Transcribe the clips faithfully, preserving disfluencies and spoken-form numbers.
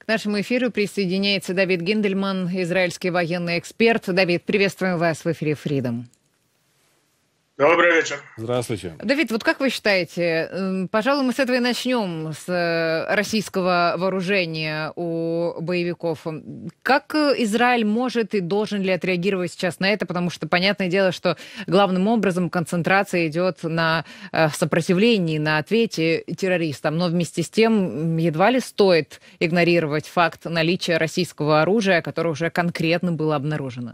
нашему эфиру присоединяется Давид Гиндельман, израильский военный эксперт. Давид, приветствуем вас в эфире Freedom. Добрый вечер. Здравствуйте. Давид, вот как вы считаете, пожалуй, мы с этого и начнем, с российского вооружения у боевиков. Как Израиль может и должен ли отреагировать сейчас на это? Потому что, понятное дело, что главным образом концентрация идет на сопротивлении, на ответе террористам. Но вместе с тем едва ли стоит игнорировать факт наличия российского оружия, которое уже конкретно было обнаружено.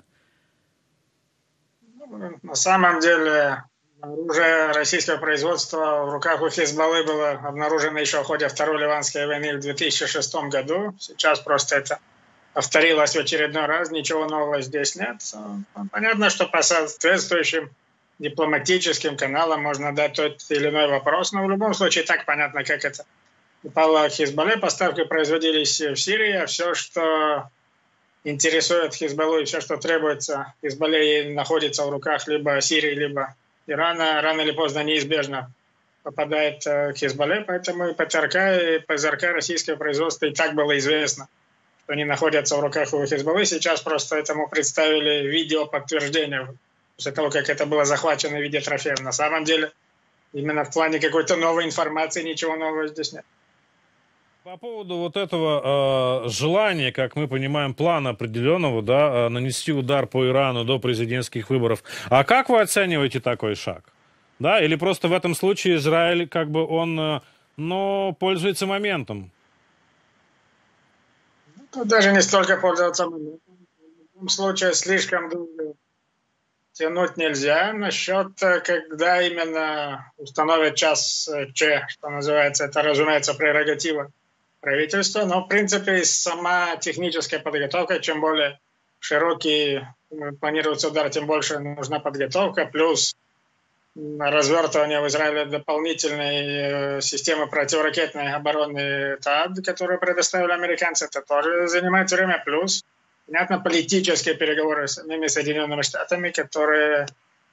На самом деле оружие российского производства в руках у Хизбаллы было обнаружено еще в ходе Второй Ливанской войны в две тысячи шестом году. Сейчас просто это повторилось в очередной раз, ничего нового здесь нет. Понятно, что по соответствующим дипломатическим каналам можно дать тот или иной вопрос, но в любом случае так понятно, как это упало Хизбалле. Поставки производились в Сирии, а все, что интересует Хизбаллу и все, что требуется Хизбалле, находится в руках либо Сирии, либо Ирана, рано или поздно неизбежно попадает к Хизбалле. Поэтому и ПТРК, и ПЗРК российского производства и так было известно, что они находятся в руках у Хизбаллы. Сейчас просто этому представили видео подтверждение после того, как это было захвачено в виде трофеев. На самом деле, именно в плане какой-то новой информации ничего нового здесь нет. По поводу вот этого э, желания, как мы понимаем, плана определенного, да, э, нанести удар по Ирану до президентских выборов. А как вы оцениваете такой шаг? Да, или просто в этом случае Израиль, как бы он, э, ну, пользуется моментом? Тут даже не столько пользоваться моментом. В любом случае слишком долго тянуть нельзя. Насчет, когда именно установят час Ч, что называется, это, разумеется, прерогатива правительства, но в принципе сама техническая подготовка, чем более широкий планируется удар, тем больше нужна подготовка, плюс развертывание в Израиле дополнительной системы противоракетной обороны ТААД, которую предоставили американцы, это тоже занимает время, плюс, понятно, политические переговоры с самими Соединенными Штатами, которые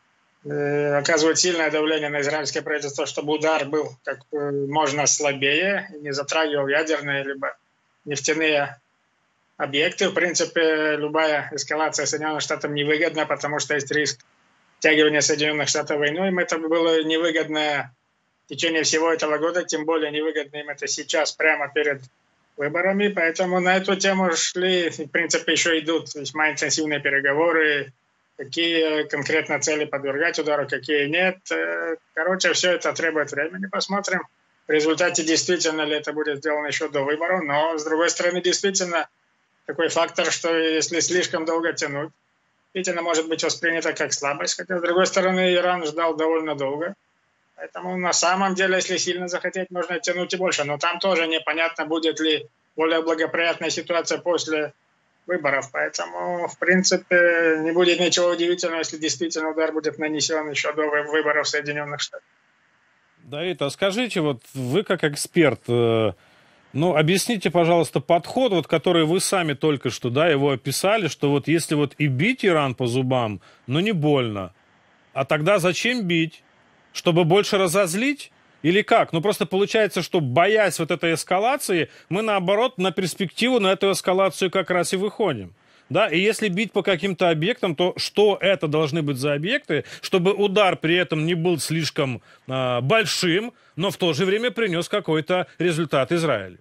оказывают сильное давление на израильское правительство, чтобы удар был как можно слабее и не затрагивал ядерные либо нефтяные объекты. В принципе, любая эскалация Соединенных Штатов невыгодна, потому что есть риск втягивания Соединенных Штатов в войну. Им это было невыгодно в течение всего этого года, тем более невыгодно им это сейчас, прямо перед выборами. Поэтому на эту тему шли, в принципе, еще идут весьма интенсивные переговоры, какие конкретно цели подвергать удару, какие нет. Короче, все это требует времени. Посмотрим, в результате действительно ли это будет сделано еще до выборов. Но, с другой стороны, действительно такой фактор, что если слишком долго тянуть, действительно может быть воспринято как слабость. Хотя, с другой стороны, Иран ждал довольно долго. Поэтому на самом деле, если сильно захотеть, можно тянуть и больше. Но там тоже непонятно, будет ли более благоприятная ситуация после выборов. Поэтому, в принципе, не будет ничего удивительного, если действительно удар будет нанесен еще до выборов Соединенных Штатов. Давид, а скажите, вот вы как эксперт, э, ну, объясните, пожалуйста, подход, вот, который вы сами только что, да, его описали, что вот если вот и бить Иран по зубам, но не больно, а тогда зачем бить? Чтобы больше разозлить? Или как? Ну, просто получается, что, боясь вот этой эскалации, мы, наоборот, на перспективу, на эту эскалацию как раз и выходим. Да? И если бить по каким-то объектам, то что это должны быть за объекты, чтобы удар при этом не был слишком э, большим, но в то же время принес какой-то результат Израилю?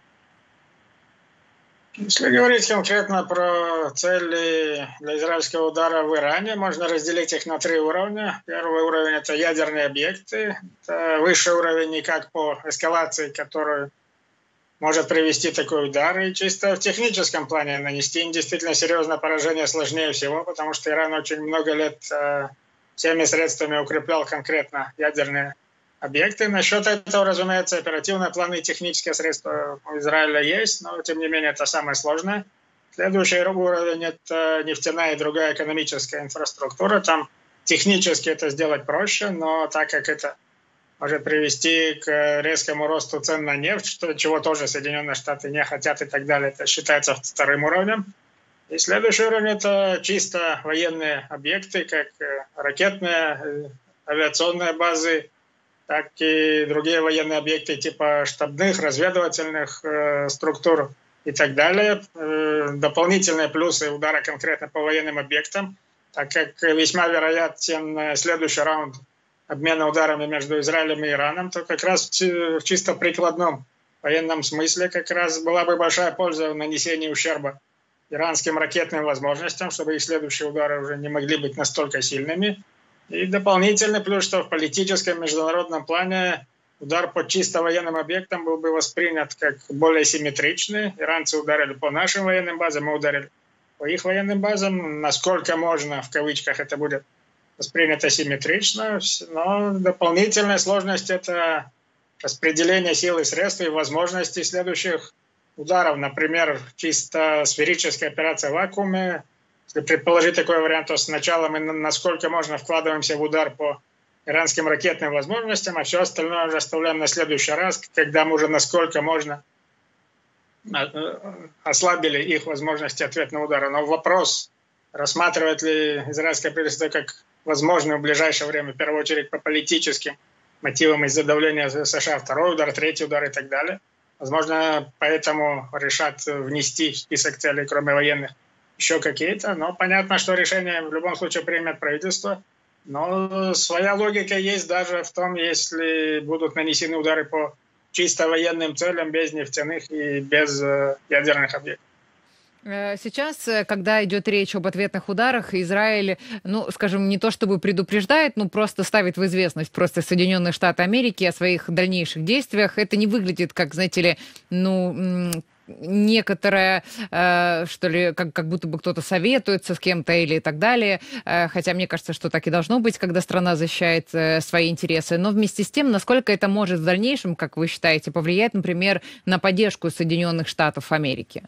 Если говорить конкретно про цели для израильского удара в Иране, можно разделить их на три уровня. Первый уровень – это ядерные объекты. Это высший уровень никак по эскалации, которую может привести такой удар. И чисто в техническом плане нанести им действительно серьезное поражение сложнее всего, потому что Иран очень много лет э, всеми средствами укреплял конкретно ядерные объекты. Насчет этого, разумеется, оперативные планы и технические средства у Израиля есть, но, тем не менее, это самое сложное. Следующий уровень – это нефтяная и другая экономическая инфраструктура. Там технически это сделать проще, но так как это может привести к резкому росту цен на нефть, что, чего тоже Соединенные Штаты не хотят и так далее, это считается вторым уровнем. И следующий уровень – это чисто военные объекты, как ракетные, авиационные базы, так и другие военные объекты типа штабных, разведывательных э, структур. и так далее. Дополнительные плюсы удара конкретно по военным объектам, так как весьма вероятен следующий раунд обмена ударами между Израилем и Ираном, то как раз в чисто прикладном военном смысле как раз была бы большая польза в нанесении ущерба иранским ракетным возможностям, чтобы их следующие удары уже не могли быть настолько сильными. И дополнительный плюс, что в политическом международном плане удар по чисто военным объектам был бы воспринят как более симметричный. Иранцы ударили по нашим военным базам, мы ударили по их военным базам. Насколько можно, в кавычках, это будет воспринято симметрично. Но дополнительная сложность – это распределение сил и средств и возможностей следующих ударов. Например, чисто сферическая операция в вакууме. Если предположить такой вариант, то сначала мы насколько можно вкладываемся в удар по иранским ракетным возможностям, а все остальное уже оставляем на следующий раз, когда мы уже насколько можно ослабили их возможности ответного удара. Но вопрос, рассматривает ли израильское правительство как возможный в ближайшее время, в первую очередь по политическим мотивам из-за давления США, второй удар, третий удар и так далее. Возможно, поэтому решат внести в список целей, кроме военных, еще какие-то. Но понятно, что решение в любом случае примет правительство. Но своя логика есть даже в том, если будут нанесены удары по чисто военным целям, без нефтяных и без ядерных объектов. Сейчас, когда идет речь об ответных ударах, Израиль, ну, скажем, не то чтобы предупреждает, но просто ставит в известность просто Соединенные Штаты Америки о своих дальнейших действиях. Это не выглядит, как, знаете ли, ну, некоторое, э, что ли, как, как будто бы кто-то советуется с кем-то или так далее. Э, хотя мне кажется, что так и должно быть, когда страна защищает э, свои интересы. Но вместе с тем, насколько это может в дальнейшем, как вы считаете, повлиять, например, на поддержку Соединенных Штатов Америки?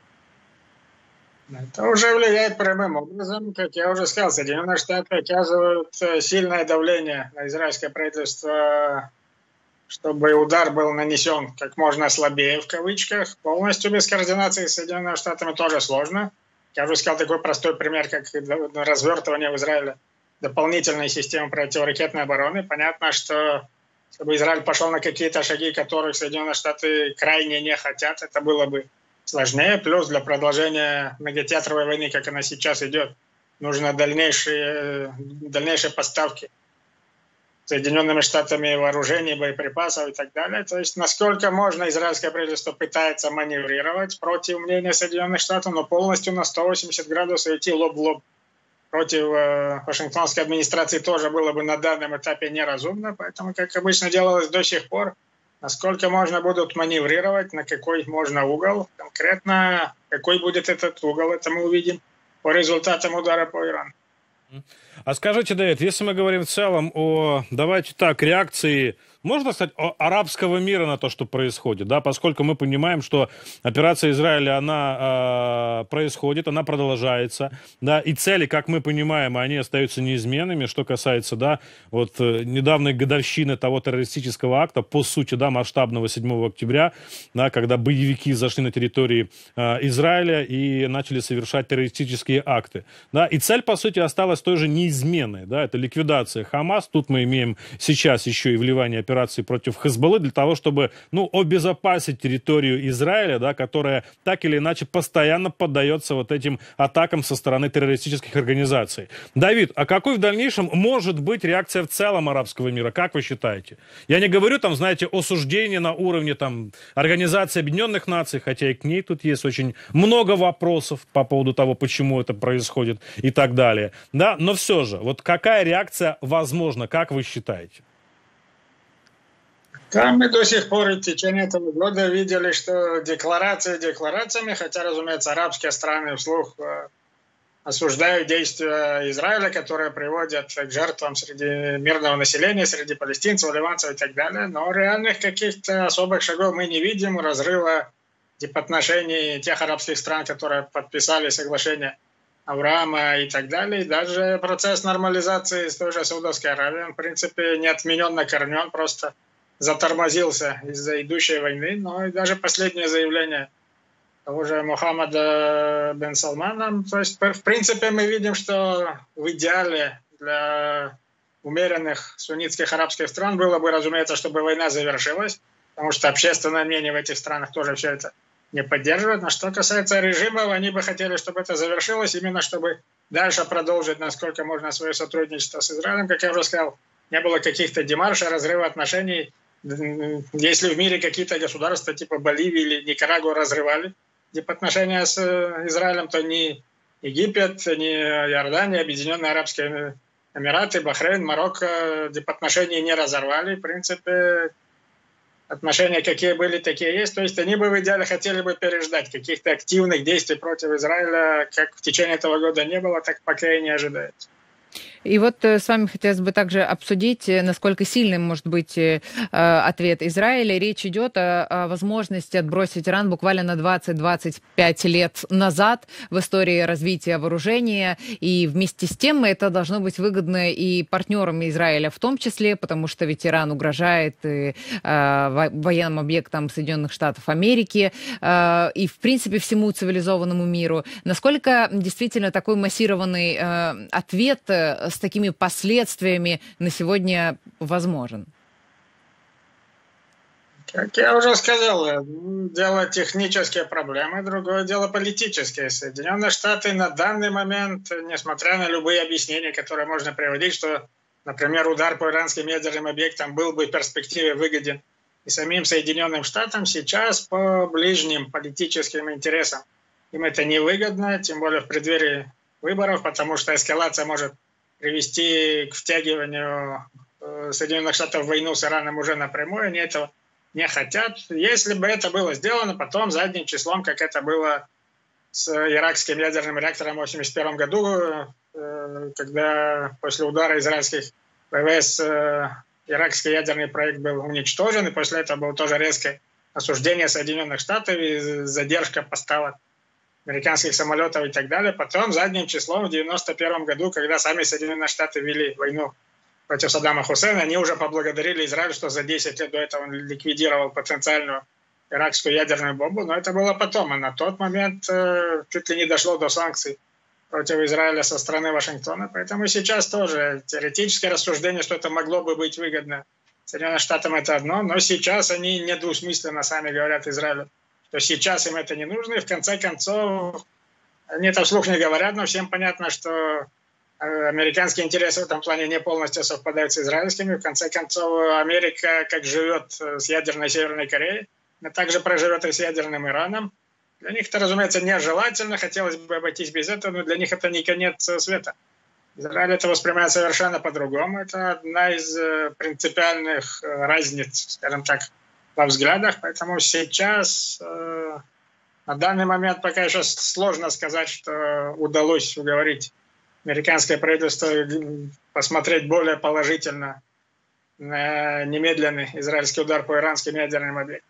Это уже влияет прямым образом. Как я уже сказал, Соединенные Штаты оказывают сильное давление на израильское правительство, чтобы удар был нанесен как можно слабее, в кавычках. Полностью без координации с Соединенными Штатами тоже сложно. Я уже сказал такой простой пример, как развертывание в Израиле дополнительной системы противоракетной обороны. Понятно, что чтобы Израиль пошел на какие-то шаги, которых Соединенные Штаты крайне не хотят, это было бы сложнее. Плюс для продолжения многотеатровой войны, как она сейчас идет, нужно дальнейшие, дальнейшие поставки Соединенными Штатами вооружений, боеприпасов и так далее. То есть насколько можно израильское правительство пытается маневрировать против мнения Соединенных Штатов, но полностью на сто восемьдесят градусов идти лоб в лоб против э, Вашингтонской администрации тоже было бы на данном этапе неразумно. Поэтому, как обычно делалось до сих пор, насколько можно будут маневрировать, на какой можно угол. Конкретно, какой будет этот угол, это мы увидим по результатам удара по Ирану. А скажите, Давид, если мы говорим в целом о, давайте так, реакции, можно сказать, арабского мира на то, что происходит, да, поскольку мы понимаем, что операция Израиля, она э, происходит, она продолжается, да, и цели, как мы понимаем, они остаются неизменными, что касается, да, вот недавней годовщины того террористического акта, по сути, да, масштабного седьмого октября, да, когда боевики зашли на территории э, Израиля и начали совершать террористические акты, да, и цель, по сути, осталась той же неизменной, да, это ликвидация Хамас, тут мы имеем сейчас еще и вливание операции операции против Хезболлы для того, чтобы, ну, обезопасить территорию Израиля, да, которая так или иначе постоянно поддается вот этим атакам со стороны террористических организаций. Давид, а какой в дальнейшем может быть реакция в целом арабского мира? Как вы считаете? Я не говорю, там, знаете, осуждение на уровне там Организации Объединенных Наций, хотя и к ней тут есть очень много вопросов по поводу того, почему это происходит и так далее. Да, но все же, вот какая реакция возможна, как вы считаете? Да, мы до сих пор в течение этого года видели, что декларации декларациями, хотя, разумеется, арабские страны вслух э, осуждают действия Израиля, которые приводят к жертвам среди мирного населения, среди палестинцев, ливанцев и так далее. Но реальных каких-то особых шагов мы не видим, разрыва дипотношений тех арабских стран, которые подписали соглашение Авраама и так далее. И даже процесс нормализации с той же Саудовской Аравией, в принципе, не отменен на корню, он просто затормозился из-за идущей войны, но и даже последнее заявление того же Мухаммада бен Салмана. То есть, в принципе, мы видим, что в идеале для умеренных суннитских арабских стран было бы, разумеется, чтобы война завершилась, потому что общественное мнение в этих странах тоже все это не поддерживают. Но что касается режимов, они бы хотели, чтобы это завершилось, именно чтобы дальше продолжить, насколько можно, свое сотрудничество с Израилем. Как я уже сказал, не было каких-то демаршей, разрыва отношений. Если в мире какие-то государства типа Боливии или Никарагуа разрывали отношения с Израилем, то ни Египет, ни Иордания, Объединенные Арабские Эмираты, Бахрейн, Марокко отношения не разорвали. В принципе, отношения какие были, такие есть. То есть они бы в идеале хотели бы переждать. Каких-то активных действий против Израиля, как в течение этого года не было, так пока и не ожидается. И вот с вами хотелось бы также обсудить, насколько сильным может быть э, ответ Израиля. Речь идет о, о возможности отбросить Иран буквально на двадцать-двадцать пять лет назад в истории развития вооружения. И вместе с тем это должно быть выгодно и партнерам Израиля в том числе, потому что ведь Иран угрожает и, э, военным объектам Соединенных Штатов Америки э, и, в принципе, всему цивилизованному миру. Насколько действительно такой массированный э, ответ с такими последствиями на сегодня возможен? Как я уже сказал, дело технические проблемы, другое дело политические. Соединенные Штаты на данный момент, несмотря на любые объяснения, которые можно приводить, что, например, удар по иранским ядерным объектам был бы в перспективе выгоден и самим Соединенным Штатам, сейчас по ближним политическим интересам им это невыгодно, тем более в преддверии выборов, потому что эскалация может привести к втягиванию Соединенных Штатов в войну с Ираном уже напрямую. Они этого не хотят. Если бы это было сделано потом задним числом, как это было с иракским ядерным реактором в восемьдесят первом году, когда после удара израильских ВВС иракский ядерный проект был уничтожен, и после этого было тоже резкое осуждение Соединенных Штатов и задержка поставок американских самолетов и так далее. Потом задним числом в девяносто первом году, когда сами Соединенные Штаты вели войну против Саддама Хусейна, они уже поблагодарили Израиль, что за десять лет до этого он ликвидировал потенциальную иракскую ядерную бомбу. Но это было потом, а на тот момент э, чуть ли не дошло до санкций против Израиля со стороны Вашингтона. Поэтому сейчас тоже теоретическое рассуждение, что это могло бы быть выгодно Соединенным Штатам, это одно, но сейчас они недвусмысленно сами говорят Израилю, то сейчас им это не нужно, и в конце концов, они это вслух не говорят, но всем понятно, что американские интересы в этом плане не полностью совпадают с израильскими. В конце концов, Америка, как живет с ядерной Северной Кореей, она также проживет и с ядерным Ираном. Для них это, разумеется, нежелательно, хотелось бы обойтись без этого, но для них это не конец света. Израиль это воспринимает совершенно по-другому. Это одна из принципиальных разниц, скажем так, во взглядах, поэтому сейчас, э, на данный момент, пока еще сложно сказать, что удалось уговорить американское правительство посмотреть более положительно на немедленный израильский удар по иранским ядерным объектам.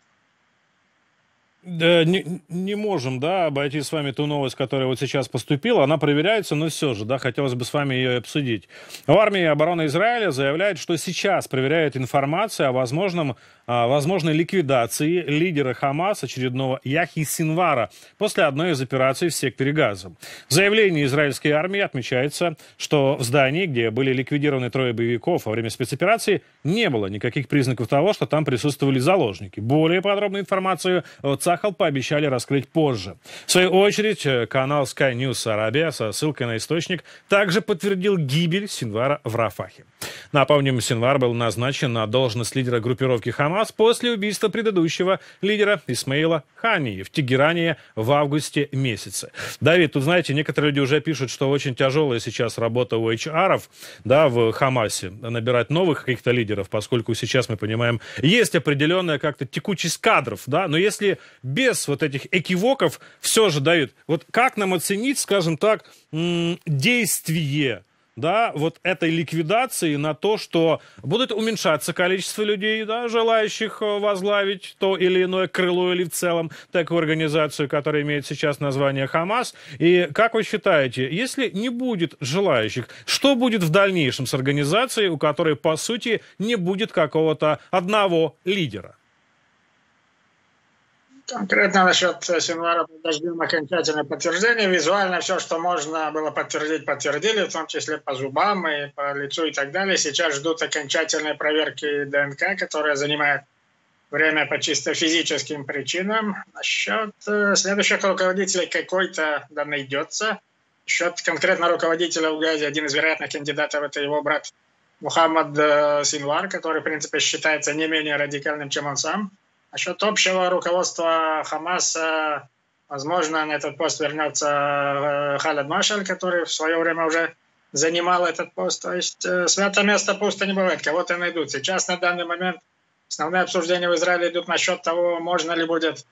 Да, не, не можем, да, обойти с вами ту новость, которая вот сейчас поступила. Она проверяется, но все же, да, хотелось бы с вами ее обсудить. В армии обороны Израиля заявляют, что сейчас проверяют информацию о возможном, о возможной ликвидации лидера Хамас, очередного Яхьи Синвара, после одной из операций в секторе Газа. В заявлении израильской армии отмечается, что в здании, где были ликвидированы трое боевиков во время спецоперации, не было никаких признаков того, что там присутствовали заложники. Более подробную информацию о Цахал пообещали раскрыть позже. В свою очередь, канал Sky News Arabia со ссылкой на источник также подтвердил гибель Синвара в Рафахе. Напомним, Синвар был назначен на должность лидера группировки Хамас после убийства предыдущего лидера Исмаила Хании в Тегеране в августе месяце. Давид, тут, знаете, некоторые люди уже пишут, что очень тяжелая сейчас работа у эйч ар-ов, да, в Хамасе, набирать новых каких-то лидеров, поскольку сейчас мы понимаем, есть определенная как-то текучесть кадров, да, но если без вот этих экивоков все же, Давид, вот как нам оценить, скажем так, действие, да, вот этой ликвидации на то, что будет уменьшаться количество людей, да, желающих возглавить то или иное крыло или в целом такую организацию, которая имеет сейчас название Хамас. И как вы считаете, если не будет желающих, что будет в дальнейшем с организацией, у которой, по сути, не будет какого-то одного лидера? Конкретно насчет Синвара подождем окончательное подтверждение. Визуально все, что можно было подтвердить, подтвердили, в том числе по зубам и по лицу и так далее. Сейчас ждут окончательной проверки ДНК, которая занимает время по чисто физическим причинам. Насчет э, следующих руководителей какой-то да найдется. Насчет конкретно руководителя в Газе, один из вероятных кандидатов, это его брат Мухаммад э, Синвар, который, в принципе, считается не менее радикальным, чем он сам. Насчет общего руководства Хамаса, возможно, на этот пост вернется э, Халед Машаль, который в свое время уже занимал этот пост. То есть э, святое место пусто не бывает, кого-то найдут. Сейчас на данный момент основные обсуждения в Израиле идут насчет того, можно ли будет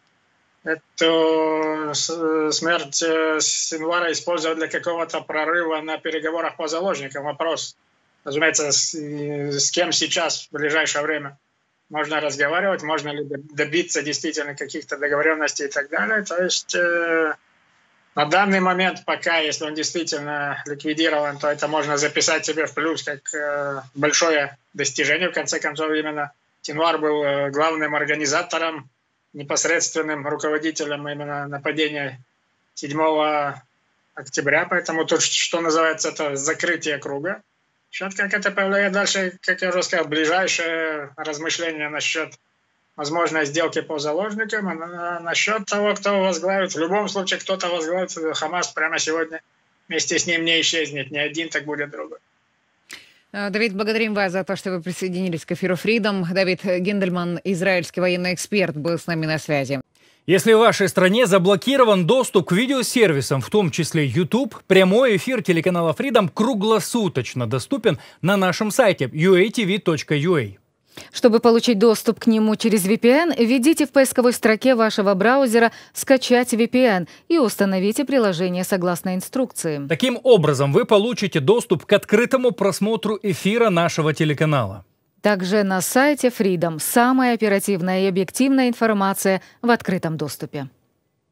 эту смерть Синвара использовать для какого-то прорыва на переговорах по заложникам. Вопрос, разумеется, с, с кем сейчас в ближайшее время можно разговаривать, можно ли добиться действительно каких-то договоренностей и так далее. То есть э, на данный момент пока, если он действительно ликвидирован, то это можно записать себе в плюс как э, большое достижение. В конце концов, именно Синвар был э, главным организатором, непосредственным руководителем именно нападения седьмого октября. Поэтому тут, что называется, это закрытие круга. Счет, как это повлияет дальше, как я уже сказал, ближайшее размышление насчет возможной сделки по заложникам, а насчет того, кто возглавит. В любом случае, кто-то возглавит Хамас прямо сегодня. Вместе с ним не исчезнет. Не один, так будет другой. Давид, благодарим вас за то, что вы присоединились к эфиру Freedom. Давид Гендельман, израильский военный эксперт, был с нами на связи. Если в вашей стране заблокирован доступ к видеосервисам, в том числе YouTube, прямой эфир телеканала Freedom круглосуточно доступен на нашем сайте ю эй ти ви точка ю эй. Чтобы получить доступ к нему через ви пи эн, введите в поисковой строке вашего браузера «Скачать ви пи эн» и установите приложение согласно инструкции. Таким образом, вы получите доступ к открытому просмотру эфира нашего телеканала. Также на сайте Freedom самая оперативная и объективная информация в открытом доступе.